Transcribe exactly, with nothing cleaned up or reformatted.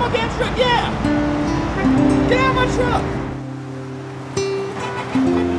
my damn truck, yeah! Get out of my truck!